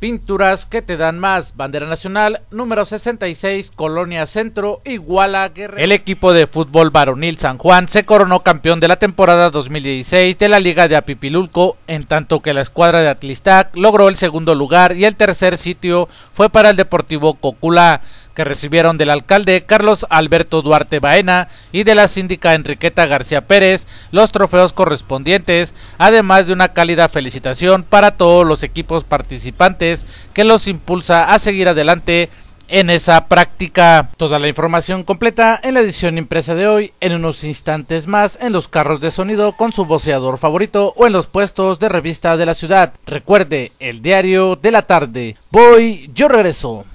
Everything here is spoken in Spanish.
Pinturas que te dan más. Bandera Nacional, número 66, Colonia Centro, Iguala, Guerrero. El equipo de fútbol varonil San Juan se coronó campeón de la temporada 2016 de la Liga de Apipilulco, en tanto que la escuadra de Atlistac logró el segundo lugar y el tercer sitio fue para el Deportivo Cocula, que recibieron del alcalde Carlos Alberto Duarte Baena y de la síndica Enriqueta García Pérez los trofeos correspondientes, además de una cálida felicitación para todos los equipos participantes que los impulsa a seguir adelante en esa práctica. Toda la información completa en la edición impresa de hoy, en unos instantes más en los carros de sonido con su voceador favorito o en los puestos de revista de la ciudad. Recuerde, el diario de la tarde. Voy, yo regreso.